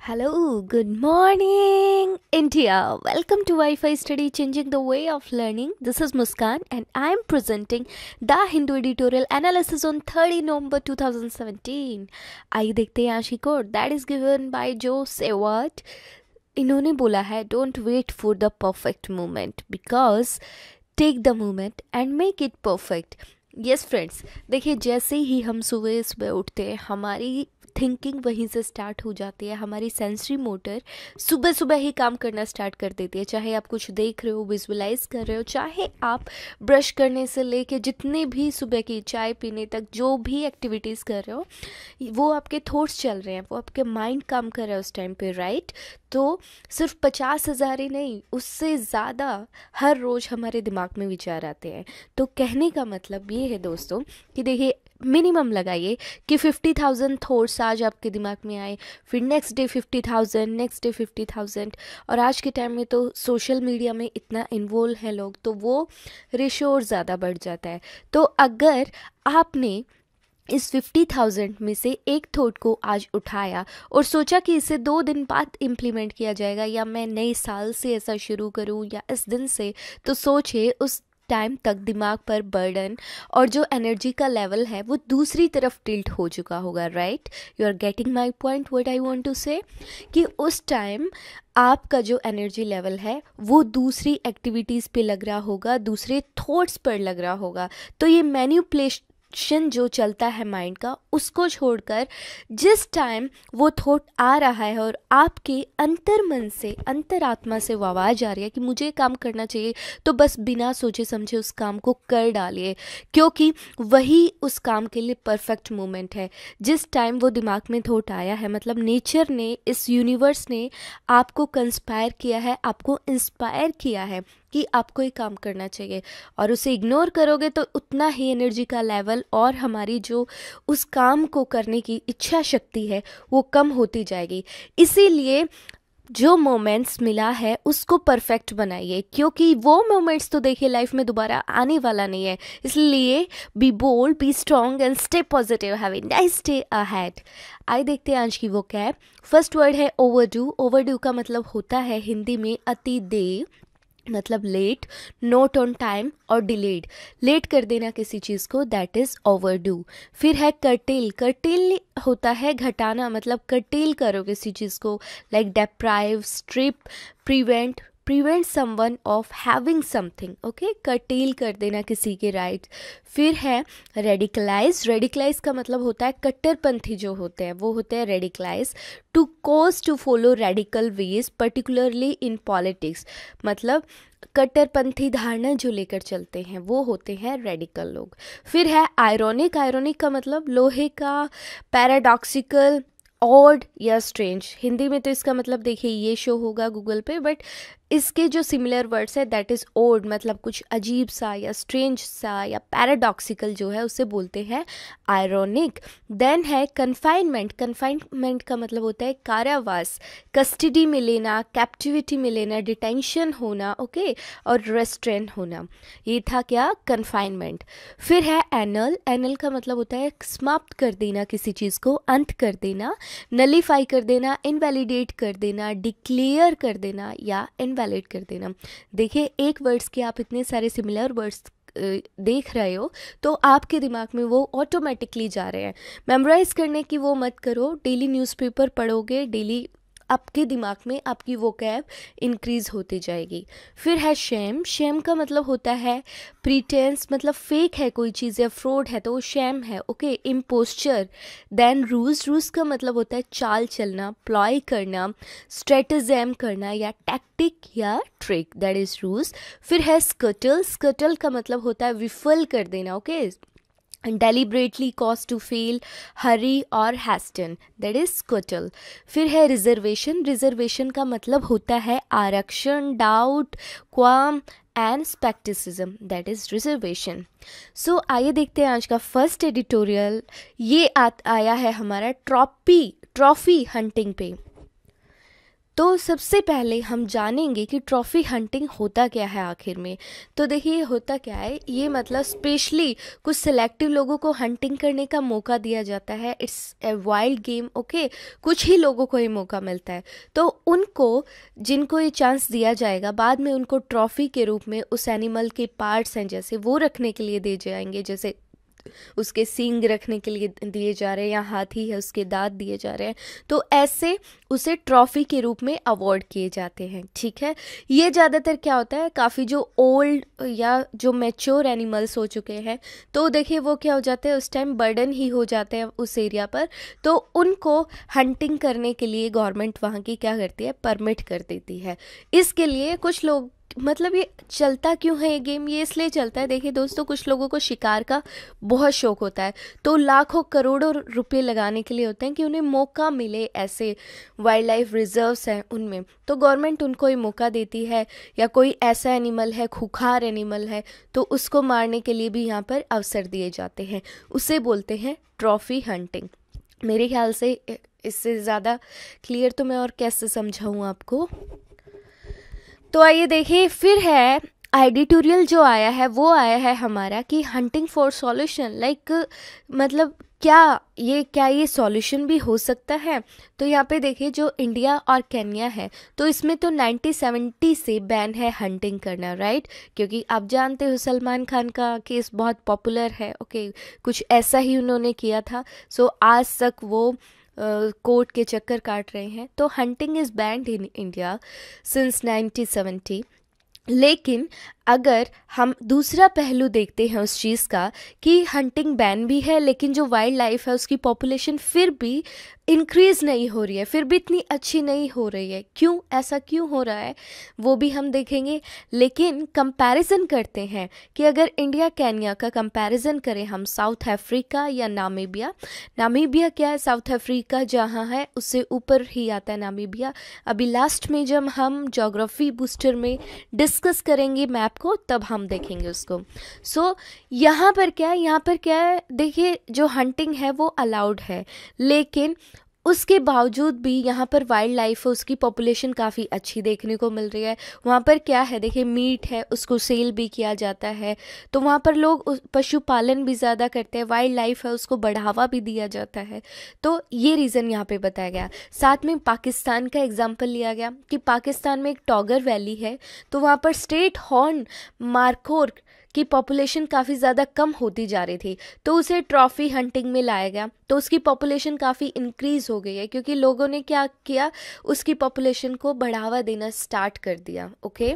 Hello, good morning, India. Welcome to Wi-Fi Study Changing the Way of Learning. This is Muskan and I am presenting the Hindu editorial analysis on 30 November 2017. आइए देखते हैं आज की quote that is given by Zoey Sayward. इन्होंने बोला है don't wait for the perfect moment because take the moment and make it perfect. Yes friends, देखिए जैसे ही हम सुबह सुबह उठते हैं हमारी थिंकिंग वहीं से स्टार्ट हो जाती है. हमारी सेंसरी मोटर सुबह सुबह ही काम करना स्टार्ट कर देती है. चाहे आप कुछ देख रहे हो, विजुअलाइज कर रहे हो, चाहे आप ब्रश करने से लेके जितने भी सुबह की चाय पीने तक जो भी एक्टिविटीज़ कर रहे हो वो आपके थॉट्स चल रहे हैं, वो आपके माइंड काम कर रहा है उस टाइम पे, राइट. तो सिर्फ 50,000 ही नहीं, उससे ज़्यादा हर रोज़ हमारे दिमाग में विचार आते हैं. तो कहने का मतलब ये है दोस्तों कि देखिए मिनिमम लगाइए कि 50,000 थॉट्स आज आपके दिमाग में आए, फिर नेक्स्ट डे 50,000, नेक्स्ट डे 50,000. और आज के टाइम में तो सोशल मीडिया में इतना इन्वॉल्व है लोग, तो वो रेशो और ज़्यादा बढ़ जाता है. तो अगर आपने इस 50,000 में से एक थॉट को आज उठाया और सोचा कि इसे 2 दिन बाद इम्प्लीमेंट किया जाएगा या मैं नए साल से ऐसा शुरू करूं या इस दिन से, तो सोचिए उस टाइम तक दिमाग पर बर्डन और जो एनर्जी का लेवल है वो दूसरी तरफ टिल्ट हो चुका होगा, right. You are getting my point. What I want to say कि उस टाइम आपका जो एनर्जी लेवल है वो दूसरी एक्टिविटीज़ पे लग रहा होगा, दूसरे थॉट्स पर लग रहा होगा. तो ये मैन्युपुलेशन जो चलता है माइंड का, उसको छोड़कर जिस टाइम वो थॉट आ रहा है और आपके अंतर्मन से, अंतरात्मा से वो आवाज़ आ रही है कि मुझे काम करना चाहिए, तो बस बिना सोचे समझे उस काम को कर डालिए, क्योंकि वही उस काम के लिए परफेक्ट मोमेंट है. जिस टाइम वो दिमाग में थॉट आया है, मतलब नेचर ने, इस यूनिवर्स ने आपको कंस्पायर किया है, आपको इंस्पायर किया है कि आपको ये काम करना चाहिए. और उसे इग्नोर करोगे तो उतना ही एनर्जी का लेवल और हमारी जो उस काम को करने की इच्छा शक्ति है वो कम होती जाएगी. इसीलिए जो मोमेंट्स मिला है उसको परफेक्ट बनाइए, क्योंकि वो मोमेंट्स तो देखिए लाइफ में दोबारा आने वाला नहीं है. इसलिए be bold, be strong and stay positive. Have a nice day ahead. आइए देखते हैं आज की वो क्या है. फर्स्ट वर्ड है ओवरडू. ओवरडू का मतलब होता है हिंदी में अति देर, मतलब लेट, नॉट ऑन टाइम और डिलेड. लेट कर देना किसी चीज़ को, दैट इज़ ओवरडू. फिर है कर्टेल. कर्टेल होता है घटाना, मतलब कर्टेल करो किसी चीज़ को, like deprive, strip, prevent, prevent someone of having something. Okay, curtail कर देना किसी के राइट्स. फिर है रेडिकलाइज. रेडिकलाइज का मतलब होता है कट्टरपंथी जो होते हैं वो होते हैं radicalize. To cause to follow radical ways particularly in politics, मतलब कट्टरपंथी धारणा जो लेकर चलते हैं वो होते हैं रेडिकल लोग. फिर है आयरॉनिक. आयरॉनिक का मतलब लोहे का, पैराडॉक्सिकल, ऑड या स्ट्रेंज. हिंदी में तो इसका मतलब देखिए ये शो होगा गूगल पे, बट इसके जो सिमिलर वर्ड्स है दैट इज़ ओड, मतलब कुछ अजीब सा या स्ट्रेंज सा या पैराडॉक्सिकल जो है उसे बोलते हैं आयरॉनिक. देन है कन्फाइनमेंट. कन्फाइनमेंट का मतलब होता है कारावास, कस्टडी में लेना, कैप्टिविटी में लेना, डिटेंशन होना, ओके, और रेस्ट्रेन होना. ये था क्या, कन्फाइनमेंट. फिर है एनल. एनल का मतलब होता है समाप्त कर देना किसी चीज़ को, अंत कर देना, नलीफाई कर देना, इनवैलिडेट कर देना, डिक्लेयर कर देना या इनवैलिड कर देना. देखिए एक वर्ड्स के आप इतने सारे सिमिलर वर्ड्स देख रहे हो तो आपके दिमाग में वो ऑटोमेटिकली जा रहे हैं. मेमोराइज करने की वो मत करो. डेली न्यूज़पेपर पढ़ोगे, डेली आपके दिमाग में आपकी वोकैब इंक्रीज होती जाएगी. फिर है शेम. शेम का मतलब होता है प्रीटेंस, मतलब फेक है कोई चीज़ या फ्रॉड है तो वो शेम है, ओके. इम्पोस्चर. देन रूज. रूज का मतलब होता है चाल चलना, प्लॉय करना, स्ट्रेटजम करना या टैक्टिक या ट्रिक, दैट इज रूज. फिर है स्कटल. स्कटल का मतलब होता है विफल कर देना, okay. deliberately cause to fail, hurry और hasten, that is scuttle. फिर है रिजर्वेशन. रिजर्वेशन का मतलब होता है आरक्षण, doubt, qualm and scepticism, that is reservation. So आइए देखते हैं आज का फर्स्ट एडिटोरियल. ये आया है हमारा ट्रॉफी हंटिंग पे. तो सबसे पहले हम जानेंगे कि ट्रॉफी हंटिंग होता क्या है आखिर में। तो देखिए होता क्या है, ये मतलब स्पेशली कुछ सिलेक्टिव लोगों को हंटिंग करने का मौका दिया जाता है। It's a wild game, okay. कुछ ही लोगों को ये मौका मिलता है, तो उनको जिनको ये चांस दिया जाएगा बाद में उनको ट्रॉफी के रूप में उस एनिमल के पार्ट्स हैं जैसे वो रखने के लिए दे जाएंगे, जैसे उसके सींग रखने के लिए दिए जा रहे हैं, या हाथी है उसके दांत दिए जा रहे हैं। तो ऐसे उसे ट्रॉफी के रूप में अवार्ड किए जाते हैं, ठीक है। ये ज़्यादातर क्या होता है, काफ़ी जो ओल्ड या जो मैच्योर एनिमल्स हो चुके हैं, तो देखिए वो क्या हो जाता है, उस टाइम बर्डन ही हो जाते हैं उस एरिया पर, तो उनको हंटिंग करने के लिए गवर्नमेंट वहाँ की क्या करती है, परमिट कर देती है। इसके लिए कुछ लोग, मतलब ये चलता क्यों है ये गेम, ये इसलिए चलता है, देखिए दोस्तों, कुछ लोगों को शिकार का बहुत शौक होता है, तो लाखों करोड़ों रुपए लगाने के लिए होते हैं कि उन्हें मौका मिले ऐसे वाइल्ड लाइफ रिजर्व्स हैं उनमें, तो गवर्नमेंट उनको ये मौका देती है। या कोई ऐसा एनिमल है, खूंखार एनिमल है, तो उसको मारने के लिए भी यहाँ पर अवसर दिए जाते हैं, उसे बोलते हैं ट्रॉफी हंटिंग। मेरे ख्याल से इससे ज़्यादा क्लियर तो मैं और कैसे समझाऊँ आपको। तो आइए देखिए, फिर है एडिटोरियल जो आया है वो आया है हमारा कि हंटिंग फॉर सॉल्यूशन, लाइक मतलब क्या ये सॉल्यूशन भी हो सकता है। तो यहाँ पे देखिए जो इंडिया और केन्या है, तो इसमें तो 1970 से बैन है हंटिंग करना, राइट। क्योंकि आप जानते हो सलमान खान का केस बहुत पॉपुलर है, ओके, कुछ ऐसा ही उन्होंने किया था। सो आज तक वो कोर्ट के चक्कर काट रहे हैं। तो hunting is banned in India since 1970। लेकिन अगर हम दूसरा पहलू देखते हैं उस चीज़ का कि हंटिंग बैन भी है, लेकिन जो वाइल्ड लाइफ है उसकी पॉपुलेशन फिर भी इंक्रीज़ नहीं हो रही है, फिर भी इतनी अच्छी नहीं हो रही है। क्यों, ऐसा क्यों हो रहा है वो भी हम देखेंगे। लेकिन कंपैरिजन करते हैं कि अगर इंडिया केन्या का कंपैरिजन करें हम, साउथ अफ्रीका या नामीबिया क्या है, साउथ अफ्रीका जहाँ है उससे ऊपर ही आता है नामीबिया। अभी लास्ट में जब हम ज्योग्राफी बूस्टर में डिस्कस करेंगे मैप को, तब हम देखेंगे उसको। सो यहाँ पर क्या है, देखिए जो हंटिंग है वो अलाउड है, लेकिन उसके बावजूद भी यहाँ पर वाइल्ड लाइफ है, उसकी पॉपुलेशन काफ़ी अच्छी देखने को मिल रही है। वहाँ पर क्या है, देखिए मीट है, उसको सेल भी किया जाता है, तो वहाँ पर लोग पशुपालन भी ज़्यादा करते हैं, वाइल्ड लाइफ है उसको बढ़ावा भी दिया जाता है। तो ये रीज़न यहाँ पे बताया गया। साथ में पाकिस्तान का एग्जाम्पल लिया गया कि पाकिस्तान में एक टॉगर वैली है, तो वहाँ पर स्ट्रेट हॉर्न मार्कोर की पॉपुलेशन काफ़ी ज़्यादा कम होती जा रही थी, तो उसे ट्रॉफी हंटिंग में लाया गया, तो उसकी पॉपुलेशन काफ़ी इंक्रीज़ हो गई है, क्योंकि लोगों ने क्या किया, उसकी पॉपुलेशन को बढ़ावा देना स्टार्ट कर दिया, ओके।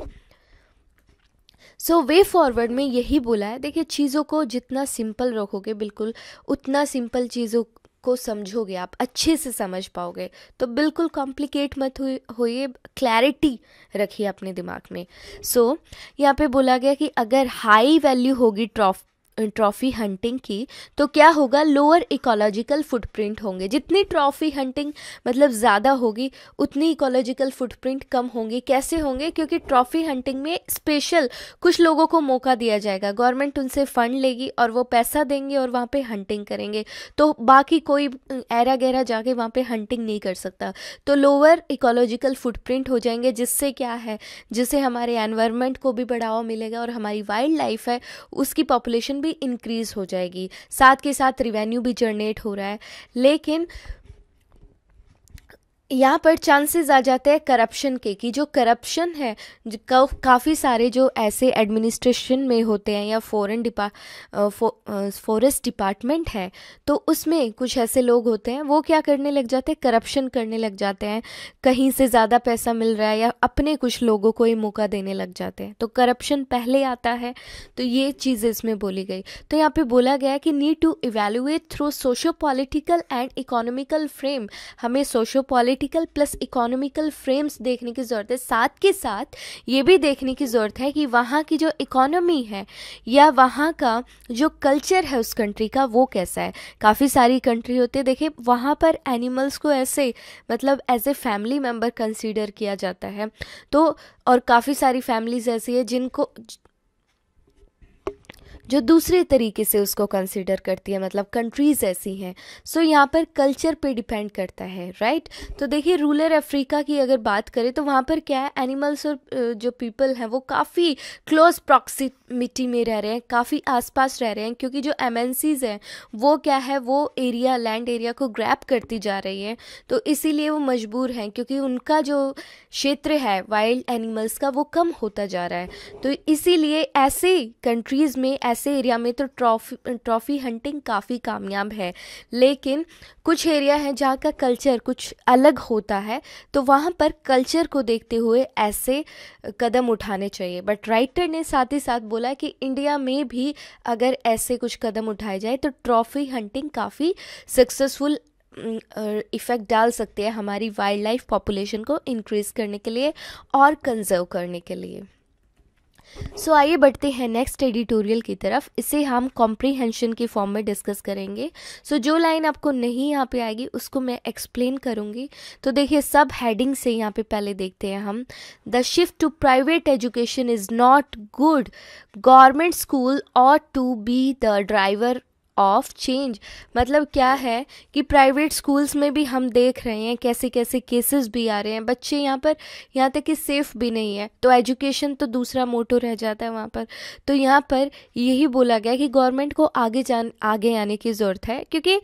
सो वे फॉरवर्ड में यही बोला है, देखिए चीज़ों को जितना सिंपल रखोगे, बिल्कुल उतना सिंपल चीज़ों को समझोगे आप, अच्छे से समझ पाओगे। तो बिल्कुल कॉम्प्लिकेट मत होइए, क्लैरिटी रखिए अपने दिमाग में। सो यहाँ पे बोला गया कि अगर हाई वैल्यू होगी ट्रॉफी हंटिंग की, तो क्या होगा, लोअर इकोलॉजिकल फुटप्रिंट होंगे। जितनी ट्रॉफी हंटिंग मतलब ज़्यादा होगी, उतनी इकोलॉजिकल फुटप्रिंट कम होंगे। कैसे होंगे, क्योंकि ट्रॉफी हंटिंग में स्पेशल कुछ लोगों को मौका दिया जाएगा, गवर्नमेंट उनसे फंड लेगी और वो पैसा देंगे और वहाँ पे हंटिंग करेंगे, तो बाकी कोई ऐरा गैरा जाके वहाँ पे हंटिंग नहीं कर सकता। तो लोअर इकोलॉजिकल फुटप्रिंट हो जाएंगे, जिससे क्या है, जिससे हमारे एनवायरनमेंट को भी बढ़ावा मिलेगा और हमारी वाइल्ड लाइफ है उसकी पॉपुलेशन भी इंक्रीज हो जाएगी, साथ के साथ रिवेन्यू भी जनरेट हो रहा है। लेकिन यहाँ पर चांसेस आ जाते हैं करप्शन के, कि जो करप्शन है, काफ़ी सारे जो ऐसे एडमिनिस्ट्रेशन में होते हैं या फॉरेस्ट डिपार्टमेंट है, तो उसमें कुछ ऐसे लोग होते हैं, वो क्या करने लग जाते हैं, करप्शन करने लग जाते हैं, कहीं से ज़्यादा पैसा मिल रहा है या अपने कुछ लोगों को ही मौका देने लग जाते हैं, तो करप्शन पहले आता है। तो ये चीज़ इसमें बोली गई। तो यहाँ पे बोला गया कि need to evaluate through socio political and economical frame, हमें socio political plus economical frames देखने की ज़रूरत है। साथ के साथ ये भी देखने की ज़रूरत है कि वहाँ की जो इकोनॉमी है या वहाँ का जो कल्चर है उस कंट्री का, वो कैसा है। काफ़ी सारी कंट्री होती है, देखिए वहाँ पर एनिमल्स को ऐसे मतलब as a family member consider किया जाता है। तो और काफ़ी सारी फैमिलीज ऐसी है जो दूसरे तरीके से उसको कंसिडर करती है, मतलब कंट्रीज़ ऐसी हैं। सो यहाँ पर कल्चर पे डिपेंड करता है, राइट। तो देखिए रूरल अफ्रीका की अगर बात करें तो वहाँ पर क्या है, एनिमल्स और जो पीपल हैं वो काफ़ी क्लोज प्रॉक्सिमिटी में रह रहे हैं, काफ़ी आसपास रह रहे हैं, क्योंकि जो एमएनसीज हैं वो क्या है, वो एरिया, लैंड एरिया को ग्रैब करती जा रही है, तो इसीलिए वो मजबूर हैं, क्योंकि उनका जो क्षेत्र है वाइल्ड एनिमल्स का वो कम होता जा रहा है। तो इसीलिए ऐसे कंट्रीज़ में, ऐसे एरिया में तो ट्रॉफी हंटिंग काफ़ी कामयाब है। लेकिन कुछ एरिया है जहाँ का कल्चर कुछ अलग होता है, तो वहाँ पर कल्चर को देखते हुए ऐसे कदम उठाने चाहिए। बट राइटर ने साथ ही साथ बोला कि इंडिया में भी अगर ऐसे कुछ कदम उठाए जाए तो ट्रॉफी हंटिंग काफ़ी सक्सेसफुल इफ़ेक्ट डाल सकते हैं हमारी वाइल्ड लाइफ पॉपुलेशन को इंक्रीज़ करने के लिए और कंजर्व करने के लिए। सो आइए बढ़ते हैं नेक्स्ट एडिटोरियल की तरफ। इसे हम कॉम्प्रीहेंशन के फॉर्म में डिस्कस करेंगे। सो जो लाइन आपको नहीं यहाँ पे आएगी उसको मैं एक्सप्लेन करूँगी। तो देखिए सब हेडिंग से यहाँ पे पहले देखते हैं हम। The shift to private education is not good, government school ought to be the driver of change. मतलब क्या है कि प्राइवेट स्कूल्स में भी हम देख रहे हैं कैसे कैसे केसेस भी आ रहे हैं, बच्चे यहाँ तक कि सेफ़ भी नहीं है, तो एजुकेशन तो दूसरा मोटो रह जाता है वहाँ पर। तो यहाँ पर यही बोला गया कि गवर्नमेंट को आगे आने की ज़रूरत है, क्योंकि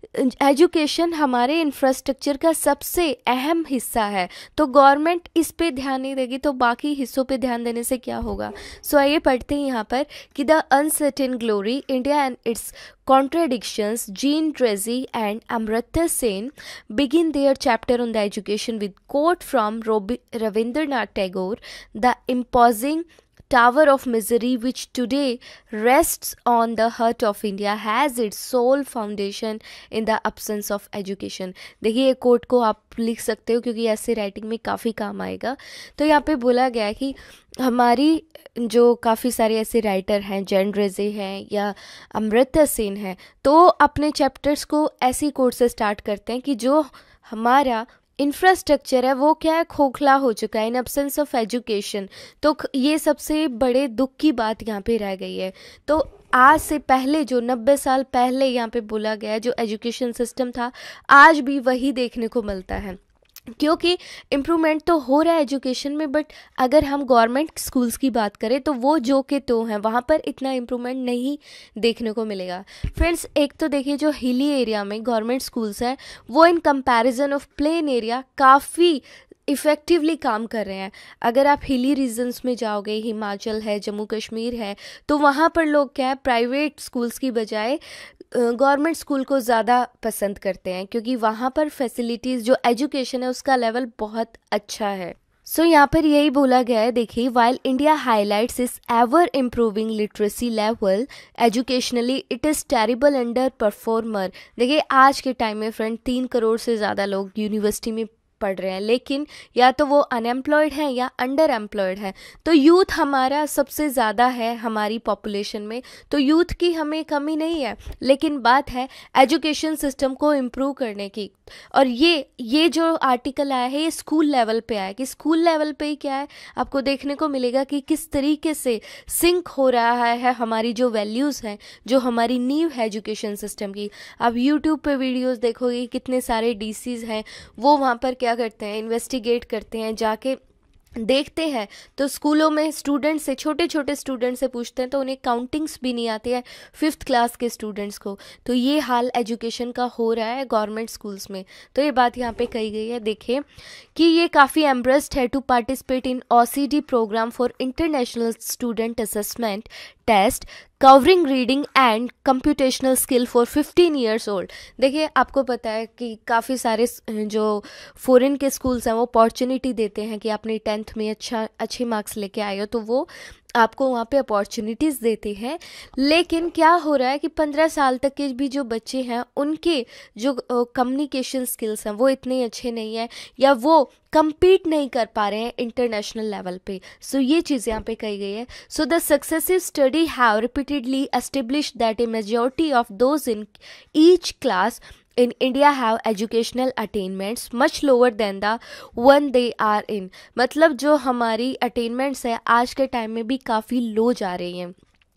एजुकेशन हमारे इंफ्रास्ट्रक्चर का सबसे अहम हिस्सा है। तो गवर्नमेंट इस पे ध्यान नहीं देगी तो बाकी हिस्सों पे ध्यान देने से क्या होगा। सो आइए पढ़ते हैं यहाँ पर कि the uncertain glory, India and its contradictions, Jean Tracy and Amrita Sen begin their chapter on the education with quote from Rabindranath Tagore, the imposing tower of misery which today rests on the heart of India has its sole foundation in the absence of education। देखिए quote को आप लिख सकते हो क्योंकि ऐसे writing में काफ़ी काम आएगा। तो यहाँ पे बोला गया है कि हमारी जो काफ़ी सारे ऐसे राइटर हैं, जैन रेजे हैं या अमृता सेन है, तो अपने चैप्टर्स को ऐसी कोट से स्टार्ट करते हैं कि जो हमारा इंफ्रास्ट्रक्चर है वो क्या है, खोखला हो चुका है इन एब्सेंस ऑफ एजुकेशन। तो ये सबसे बड़े दुख की बात यहाँ पे रह गई है। तो आज से पहले जो 90 साल पहले यहाँ पे बोला गया जो एजुकेशन सिस्टम था, आज भी वही देखने को मिलता है, क्योंकि इम्प्रूवमेंट तो हो रहा है एजुकेशन में, बट अगर हम गवर्नमेंट स्कूल्स की बात करें तो वो जो के तो हैं, वहाँ पर इतना इम्प्रूवमेंट नहीं देखने को मिलेगा। फ्रेंड्स एक तो देखिए जो हिली एरिया में गवर्नमेंट स्कूल्स हैं वो in comparison of plain area काफ़ी इफ़ेक्टिवली काम कर रहे हैं। अगर आप हिली रीजन्स में जाओगे, हिमाचल है, जम्मू कश्मीर है, तो वहाँ पर लोग क्या है, प्राइवेट स्कूल्स की बजाय गवर्नमेंट स्कूल को ज़्यादा पसंद करते हैं, क्योंकि वहाँ पर फैसिलिटीज़, जो एजुकेशन है उसका लेवल बहुत अच्छा है। सो यहाँ पर यही बोला गया है, देखिए while India highlights is ever improving literacy level educationally it is terrible under performer. देखिए आज के टाइम में फ्रेंड 3 करोड़ से ज़्यादा लोग यूनिवर्सिटी में पढ़ रहे हैं, लेकिन या तो वो अनएम्प्लॉयड हैं या अंडर एम्प्लॉयड हैं। तो यूथ हमारा सबसे ज़्यादा है हमारी पॉपुलेशन में, तो यूथ की हमें कमी नहीं है, लेकिन बात है एजुकेशन सिस्टम को इम्प्रूव करने की। और ये जो आर्टिकल आया है ये स्कूल लेवल पे आया, कि स्कूल लेवल पे ही क्या है आपको देखने को मिलेगा कि किस तरीके से सिंक हो रहा है हमारी जो वैल्यूज़ हैं, जो हमारी नींव है एजुकेशन सिस्टम की। आप यूट्यूब पे वीडियोस देखोगे, कितने सारे डीसीज़ हैं वो वहाँ पर क्या करते हैं, इन्वेस्टिगेट करते हैं, जाके देखते हैं। तो स्कूलों में स्टूडेंट से, छोटे छोटे स्टूडेंट से पूछते हैं तो उन्हें काउंटिंग्स भी नहीं आती है 5th क्लास के स्टूडेंट्स को। तो ये हाल एजुकेशन का हो रहा है गवर्नमेंट स्कूल्स में। तो ये बात यहाँ पे कही गई है। देखिए कि ये काफ़ी एम्ब्रेस्ड है to participate in OCD programme for international student assessment test covering reading and computational skill for 15 years old. देखिए आपको पता है कि काफ़ी सारे जो फॉरेन के स्कूल्स हैं वो अपॉर्चुनिटी देते हैं कि आपने 10th में अच्छे मार्क्स लेके आए हो तो वो आपको वहाँ पे अपॉर्चुनिटीज़ देते हैं। लेकिन क्या हो रहा है कि 15 साल तक के भी जो बच्चे हैं उनके जो कम्युनिकेशन स्किल्स हैं वो इतने अच्छे नहीं हैं, या वो compete नहीं कर पा रहे हैं इंटरनेशनल लेवल पे। सो ये चीज़ यहाँ पे कही गई है। So the successive study have repeatedly established that a majority of those in each class in India have educational attainments much lower than the one they are in। मतलब जो हमारी attainments है आज के टाइम में भी काफ़ी लो जा रही हैं।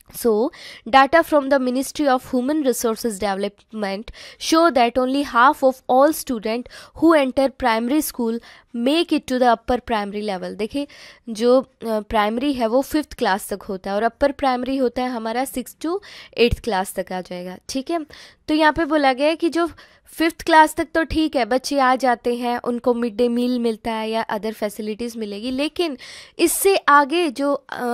So, data from the Ministry of Human Resources Development show that only half of all students who enter primary school make it to the upper primary level. देखिए जो प्राइमरी है वो 5th क्लास तक होता है और अपर प्राइमरी होता है हमारा 6 to 8th क्लास तक आ जाएगा, ठीक है। तो यहाँ पे बोला गया है कि जो 5th क्लास तक तो ठीक है, बच्चे आ जाते हैं, उनको मिड डे मील मिलता है या अदर फैसिलिटीज़ मिलेगी, लेकिन इससे आगे जो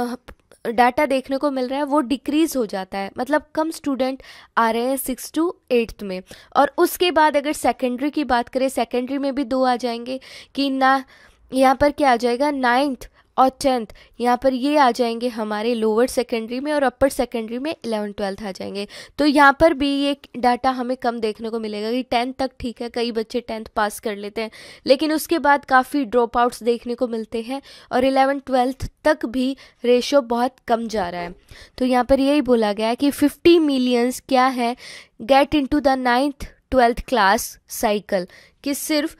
डाटा देखने को मिल रहा है वो डिक्रीज़ हो जाता है, मतलब कम स्टूडेंट आ रहे हैं 6 to 8th में। और उसके बाद अगर सेकेंडरी की बात करें, सेकेंडरी में भी 2 आ जाएंगे कि ना, यहाँ पर क्या आ जाएगा 9th और 10th, यहाँ पर ये आ जाएंगे हमारे लोअर सेकेंडरी में, और अपर सेकेंडरी में 11th 12th आ जाएंगे। तो यहाँ पर भी ये डाटा हमें कम देखने को मिलेगा कि 10th तक ठीक है, कई बच्चे 10th पास कर लेते हैं, लेकिन उसके बाद काफ़ी ड्रॉप आउट्स देखने को मिलते हैं और 11th 12th तक भी रेशो बहुत कम जा रहा है। तो यहाँ पर यही बोला गया है कि 50 मिलियंस क्या है, get into the 9th 12th class cycle, कि सिर्फ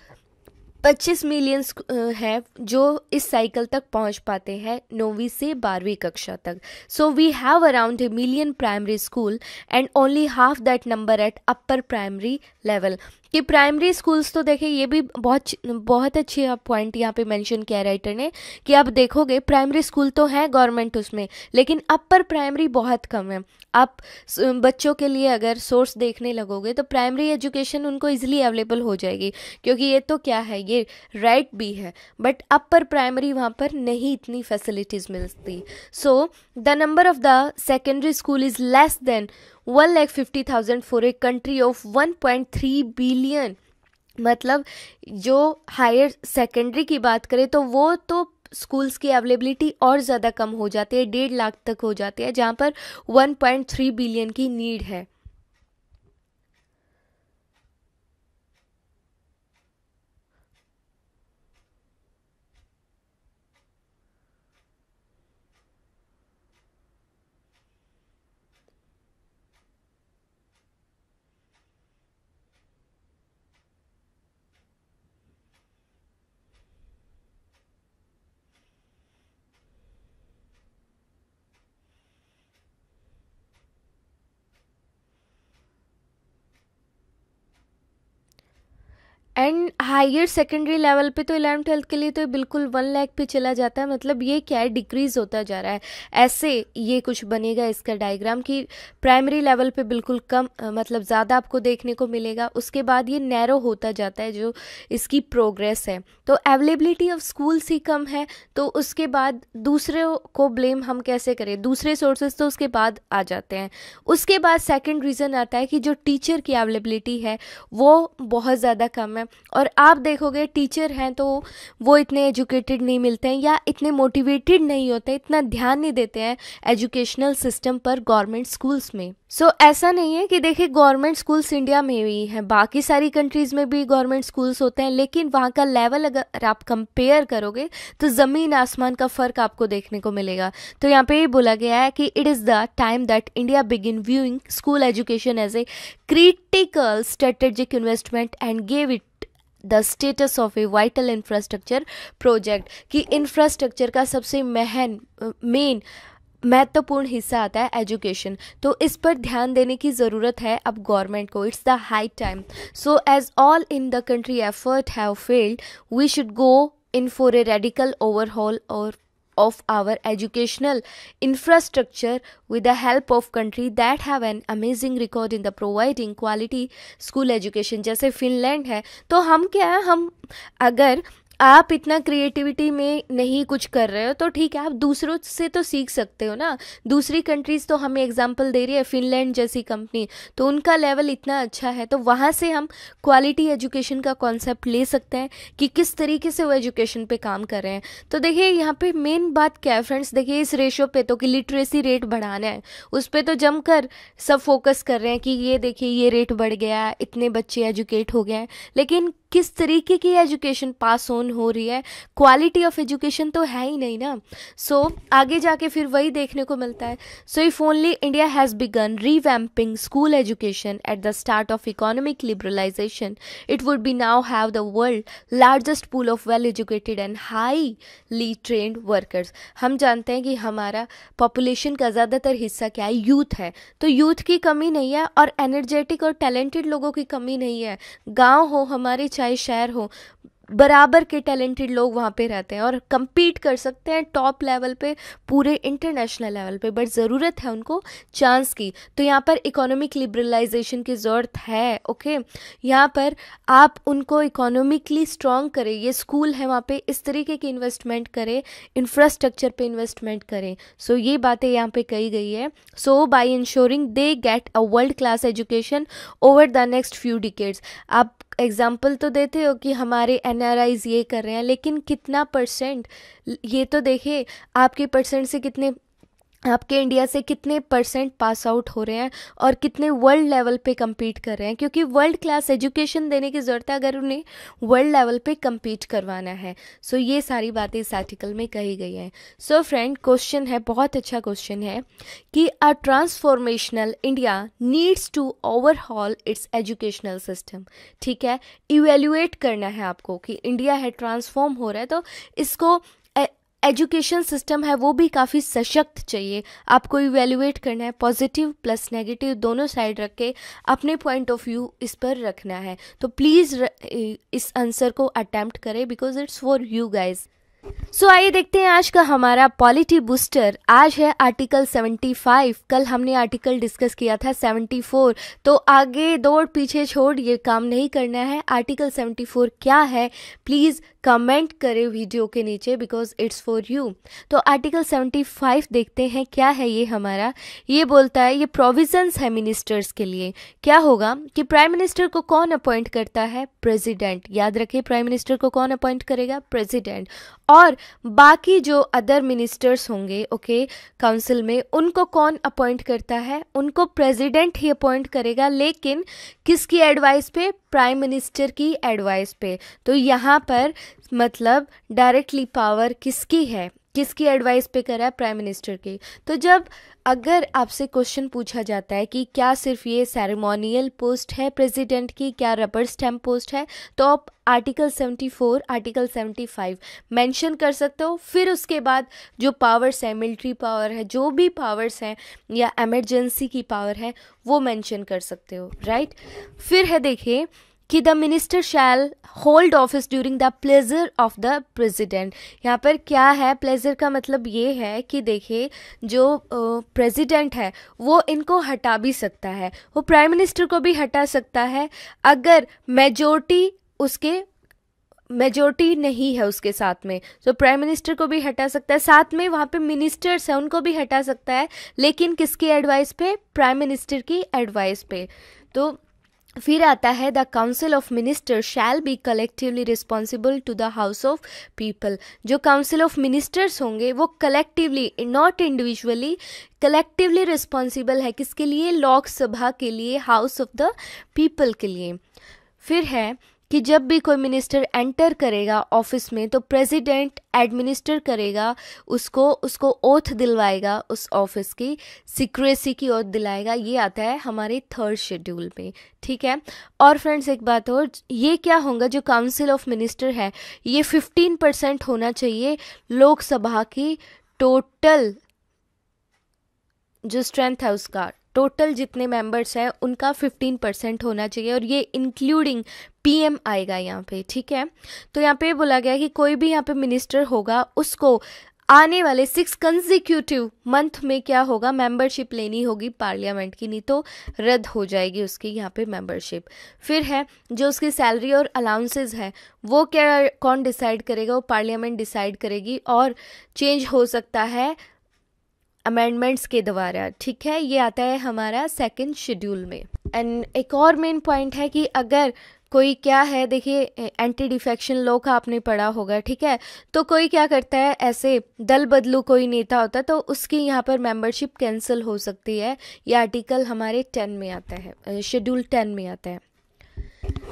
25 मिलियंस है जो इस साइकिल तक पहुंच पाते हैं 9वीं से 12वीं कक्षा तक। So we have around 1 million primary school and only half that number at upper primary level. कि प्राइमरी स्कूल्स तो देखें, ये भी बहुत अच्छी पॉइंट यहाँ पे मेंशन किया राइटर ने, कि आप देखोगे प्राइमरी स्कूल तो है गवर्नमेंट उसमें, लेकिन अपर प्राइमरी बहुत कम है। आप बच्चों के लिए अगर सोर्स देखने लगोगे तो प्राइमरी एजुकेशन उनको इजीली अवेलेबल हो जाएगी, क्योंकि ये तो क्या है, ये राइट भी है, बट अपर प्राइमरी वहाँ पर नहीं इतनी फैसिलिटीज़ मिलती। So the number of the secondary school is less than 1,50,000 for a country of 1.3 billion. मतलब जो हायर सेकेंडरी की बात करें तो वो तो स्कूल्स की अवेलेबिलिटी और ज़्यादा कम हो जाती है, 1.5 लाख तक हो जाती है, जहाँ पर 1.3 बिलियन की नीड है। एंड हायर सेकेंडरी लेवल पे तो 11th 12th के लिए तो बिल्कुल 1 लाख पे चला जाता है। मतलब ये क्या है, डिक्रीज़ होता जा रहा है। ऐसे ये कुछ बनेगा इसका डायग्राम कि प्राइमरी लेवल पे बिल्कुल कम मतलब ज़्यादा आपको देखने को मिलेगा, उसके बाद ये नैरो होता जाता है जो इसकी प्रोग्रेस है। तो अवेलेबिलिटी ऑफ स्कूल्स ही कम है, तो उसके बाद दूसरे को ब्लेम हम कैसे करें, दूसरे सोर्सेज तो उसके बाद आ जाते हैं। उसके बाद सेकेंड रीज़न आता है कि जो टीचर की अवेलेबिलिटी है वो बहुत ज़्यादा कम है। और आप देखोगे टीचर हैं तो वो इतने एजुकेटेड नहीं मिलते हैं या इतने मोटिवेटेड नहीं होते, इतना ध्यान नहीं देते हैं एजुकेशनल सिस्टम पर गवर्नमेंट स्कूल्स में। सो ऐसा नहीं है कि देखिए गवर्नमेंट स्कूल्स इंडिया में भी हैं, बाकी सारी कंट्रीज़ में भी गवर्नमेंट स्कूल्स होते हैं, लेकिन वहाँ का लेवल अगर आप कंपेयर करोगे तो ज़मीन आसमान का फ़र्क आपको देखने को मिलेगा। तो यहाँ पे ये बोला गया है कि it is the time that India begin viewing school education as a critical strategic investment and gave it the status of a vital infrastructure project. कि इंफ्रास्ट्रक्चर का सबसे मेन महत्वपूर्ण हिस्सा आता है एजुकेशन, तो इस पर ध्यान देने की ज़रूरत है अब गवर्नमेंट को। It's the high time. So as all in the country effort have failed, we should go in for a radical overhaul और of our educational infrastructure with the help of country that have an amazing record in the providing quality school education। जैसे Finland है, तो हम क्या है, हम अगर आप इतना क्रिएटिविटी में नहीं कुछ कर रहे हो तो ठीक है, आप दूसरों से तो सीख सकते हो ना। दूसरी कंट्रीज़ तो हमें एग्जांपल दे रही है, फिनलैंड जैसी कंपनी, तो उनका लेवल इतना अच्छा है, तो वहाँ से हम क्वालिटी एजुकेशन का कॉन्सेप्ट ले सकते हैं कि किस तरीके से वो एजुकेशन पे काम कर रहे हैं। तो देखिए यहाँ पे मेन बात क्या है फ्रेंड्स, देखिए इस रेशो पे तो कि लिटरेसी रेट बढ़ाना है, उस पर तो जमकर सब फोकस कर रहे हैं कि ये देखिए ये रेट बढ़ गया, इतने बच्चे एजुकेट हो गए हैं, लेकिन किस तरीके की एजुकेशन पास ऑन हो रही है, क्वालिटी ऑफ एजुकेशन तो है ही नहीं ना। सो आगे जाके फिर वही देखने को मिलता है। So if only India has begun revamping school education at the start of economic liberalisation, it would be now have the world largest pool of well educated and highly trained workers. हम जानते हैं कि हमारा population का ज़्यादातर हिस्सा क्या है, यूथ है। तो यूथ की कमी नहीं है और एनर्जेटिक और टैलेंटेड लोगों की कमी नहीं है। गांव हो हमारे चाहे शहर हो, बराबर के टैलेंटेड लोग वहाँ पे रहते हैं और compete कर सकते हैं टॉप लेवल पे, पूरे इंटरनेशनल लेवल पे, बट ज़रूरत है उनको चांस की। तो यहाँ पर इकोनॉमिक लिबरलाइजेशन की ज़रूरत है। ओके, यहाँ पर आप उनको इकोनॉमिकली स्ट्रॉन्ग करें, ये स्कूल है वहाँ पे इस तरीके की इन्वेस्टमेंट करें, इंफ्रास्ट्रक्चर पे इन्वेस्टमेंट करें। सो ये बातें यहाँ पे कही गई है। So by ensuring they get a world class education over the next few decades. आप एग्जाम्पल तो देते हो कि हमारे एनआरआईज ये कर रहे हैं, लेकिन कितना परसेंट, ये तो देखिए आपके परसेंट से कितने, आपके इंडिया से कितने परसेंट पास आउट हो रहे हैं और कितने वर्ल्ड लेवल पे compete कर रहे हैं, क्योंकि वर्ल्ड क्लास एजुकेशन देने की ज़रूरत है अगर उन्हें वर्ल्ड लेवल पे compete करवाना है। सो ये सारी बातें इस आर्टिकल में कही गई हैं। सो फ्रेंड, क्वेश्चन है, बहुत अच्छा क्वेश्चन है कि a transformational India needs to overhaul its educational system. ठीक है, इवेल्युएट करना है आपको कि इंडिया है ट्रांसफॉर्म हो रहा है, तो इसको एजुकेशन सिस्टम है वो भी काफ़ी सशक्त चाहिए। आपको इवेल्युएट करना है, पॉजिटिव प्लस नेगेटिव दोनों साइड रख के अपने पॉइंट ऑफ व्यू इस पर रखना है। तो प्लीज़ इस आंसर को अटेम्प्ट करें because it's for you guys. So आइए देखते हैं आज का हमारा पॉलिटी बूस्टर। आज है आर्टिकल 75, कल हमने आर्टिकल डिस्कस किया था 74, तो आगे दौड़ पीछे छोड़ ये काम नहीं करना है। आर्टिकल 74 क्या है प्लीज़ कमेंट करें वीडियो के नीचे बिकॉज इट्स फॉर यू। तो आर्टिकल 75 देखते हैं क्या है ये हमारा। ये बोलता है, ये प्रोविजंस है मिनिस्टर्स के लिए। क्या होगा कि प्राइम मिनिस्टर को कौन अपॉइंट करता है? प्रेसिडेंट। याद रखिए, प्राइम मिनिस्टर को कौन अपॉइंट करेगा? प्रेसिडेंट। और बाकी जो अदर मिनिस्टर्स होंगे ओके काउंसिल में, उनको कौन अपॉइंट करता है? उनको प्रेसिडेंट ही अपॉइंट करेगा, लेकिन किसकी एडवाइस पे? प्राइम मिनिस्टर की एडवाइस पे। तो यहाँ पर मतलब डायरेक्टली पावर किसकी है, किसकी एडवाइस पे करा है? प्राइम मिनिस्टर की। तो जब अगर आपसे क्वेश्चन पूछा जाता है कि क्या सिर्फ ये सेरेमोनियल पोस्ट है प्रेसिडेंट की, क्या रबर स्टैम्प पोस्ट है, तो आप आर्टिकल 74, आर्टिकल 75 मेंशन कर सकते हो। फिर उसके बाद जो पावर्स है, मिलिट्री पावर है, जो भी पावर्स हैं या इमरजेंसी की पावर है, वो मेंशन कर सकते हो, राइट। फिर है देखिए कि the minister shall hold office during the pleasure of the president. यहाँ पर क्या है? प्लेजर का मतलब ये है कि देखिए जो प्रेसिडेंट है वो इनको हटा भी सकता है, वो प्राइम मिनिस्टर को भी हटा सकता है अगर मेजोरिटी नहीं है उसके साथ में। तो प्राइम मिनिस्टर को भी हटा सकता है, साथ में वहाँ पे मिनिस्टर्स हैं उनको भी हटा सकता है, लेकिन किसकी एडवाइस पे? प्राइम मिनिस्टर की एडवाइस पे। तो फिर आता है the council of minister shall be collectively responsible to the house of people. जो काउंसिल ऑफ मिनिस्टर्स होंगे वो collectively, not individually, collectively responsible है किसके लिए? लोकसभा के लिए, हाउस ऑफ द पीपल के लिए। फिर है कि जब भी कोई मिनिस्टर एंटर करेगा ऑफिस में तो प्रेसिडेंट एडमिनिस्टर करेगा उसको ओथ दिलवाएगा, उस ऑफिस की सीक्रेसी की ओथ दिलाएगा। ये आता है हमारे 3rd शेड्यूल में, ठीक है। और फ्रेंड्स एक बात और, ये क्या होगा, जो काउंसिल ऑफ मिनिस्टर है ये 15% होना चाहिए लोकसभा की टोटल जो स्ट्रेंथ है उसका, टोटल जितने मेंबर्स हैं उनका 15% होना चाहिए, और ये इंक्लूडिंग पीएम आएगा यहाँ पे, ठीक है। तो यहाँ पे बोला गया कि कोई भी यहाँ पे मिनिस्टर होगा उसको आने वाले 6 कंसेक्यूटिव मंथ में क्या होगा? मेंबरशिप लेनी होगी पार्लियामेंट की, नहीं तो रद्द हो जाएगी उसकी यहाँ पे मेंबरशिप। फिर है जो उसकी सैलरी और अलाउंसेस है वो क्या कौन डिसाइड करेगा? वो पार्लियामेंट डिसाइड करेगी, और चेंज हो सकता है अमेंडमेंट्स के द्वारा, ठीक है। ये आता है हमारा 2nd शेड्यूल में। एंड एक और मेन पॉइंट है कि अगर कोई क्या है, देखिए एंटी डिफेक्शन लॉ का आपने पढ़ा होगा, ठीक है। तो कोई क्या करता है, ऐसे दल बदलू कोई नेता होता है तो उसकी यहाँ पर मेंबरशिप कैंसिल हो सकती है। ये आर्टिकल हमारे 10 में आता है, शेड्यूल 10 में आता है।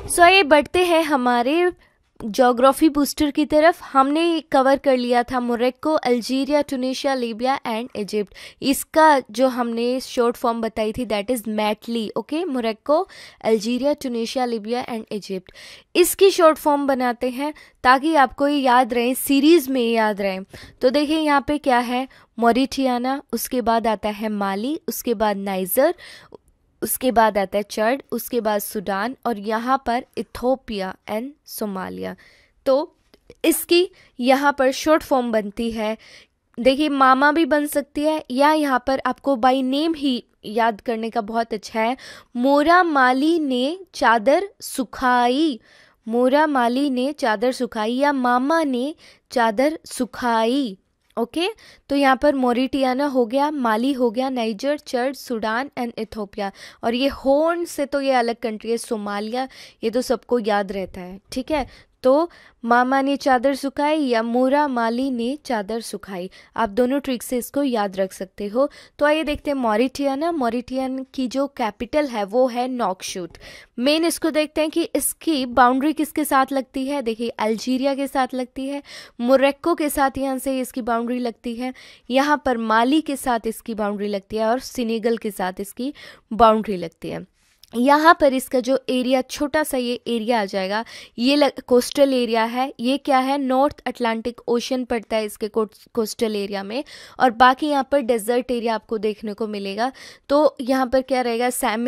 सो ये बढ़ते हैं हमारे ज्योग्राफी बूस्टर की तरफ। हमने कवर कर लिया था Morocco, Algeria, Tunisia, Libya and Egypt. इसका जो हमने शॉर्ट फॉर्म बताई थी that is matly. Okay, Morocco, Algeria, Tunisia, Libya and Egypt, इसकी शॉर्ट फॉर्म बनाते हैं ताकि आपको ये याद रहे, सीरीज़ में याद रहे। तो देखिए यहाँ पे क्या है, मॉरिटियाना, उसके बाद आता है माली, उसके बाद नाइजर, उसके बाद आता है चड, उसके बाद सूडान और यहाँ पर इथोपिया एंड सोमालिया। तो इसकी यहाँ पर शॉर्ट फॉर्म बनती है, देखिए मामा भी बन सकती है या यहाँ पर आपको बाय नेम ही याद करने का बहुत अच्छा है, मोरा माली ने चादर सुखाई, मोरा माली ने चादर सुखाई या मामा ने चादर सुखाई। ओके तो यहाँ पर मॉरिटियाना हो गया, माली हो गया, नाइजर, चड, सूडान एंड इथोपिया। और ये हॉर्न से तो ये अलग कंट्री है, सोमालिया, ये तो सबको याद रहता है। ठीक है, तो मामा ने चादर सुखाई या मोरा माली ने चादर सुखाई, आप दोनों ट्रिक से इसको याद रख सकते हो। तो आइए देखते हैं मॉरिटियाना। मॉरिटियन की जो कैपिटल है वो है नॉकशूट। मेन इसको देखते हैं कि इसकी बाउंड्री किसके साथ लगती है। देखिए अल्जीरिया के साथ लगती है, मोरक्को के साथ यहाँ से इसकी बाउंड्री लगती है, यहाँ पर माली के साथ इसकी बाउंड्री लगती है और सेनेगल के साथ इसकी बाउंड्री लगती है। यहाँ पर इसका जो एरिया, छोटा सा ये एरिया आ जाएगा, ये कोस्टल एरिया है। ये क्या है, नॉर्थ अटलांटिक ओशन पड़ता है इसके कोस्टल एरिया में, और बाकी यहाँ पर डेजर्ट एरिया आपको देखने को मिलेगा। तो यहाँ पर क्या रहेगा,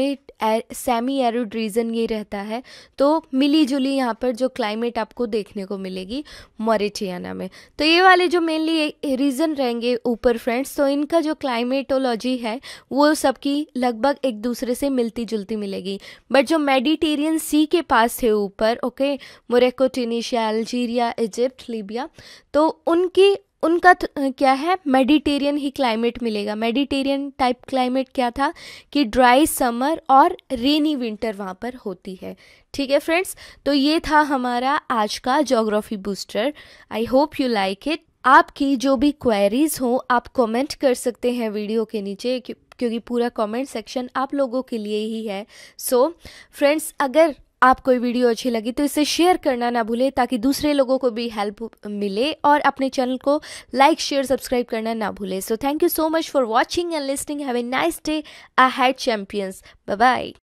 सेमी एरिड रीजन ये रहता है। तो मिली जुली यहाँ पर जो क्लाइमेट आपको देखने को मिलेगी मॉरिटियाना में। तो ये वाले जो मेनली रीजन रहेंगे ऊपर फ्रेंड्स, तो इनका जो क्लाइमेटोलॉजी है वो सबकी लगभग एक दूसरे से मिलती जुलती मिलेगी। बट जो मेडिटेरियन सी के पास है ऊपर, okay, Morocco, Tunisia, Algeria, Egypt, Libya, तो उनका क्या है, मेडिटेरियन ही क्लाइमेट मिलेगा। मेडिटेरियन टाइप क्लाइमेट क्या था कि ड्राई समर और रेनी विंटर वहाँ पर होती है। ठीक है फ्रेंड्स, तो ये था हमारा आज का geography booster. I hope you like it. आपकी जो भी क्वेरीज हो आप कमेंट कर सकते हैं वीडियो के नीचे, क्योंकि पूरा कमेंट सेक्शन आप लोगों के लिए ही है। सो फ्रेंड्स, अगर आपको ये वीडियो अच्छी लगी तो इसे शेयर करना ना भूलें ताकि दूसरे लोगों को भी हेल्प मिले, और अपने चैनल को लाइक, शेयर, सब्सक्राइब करना ना भूलें। So thank you so much for watching and listening. Have a nice day ahead champions. Bye bye.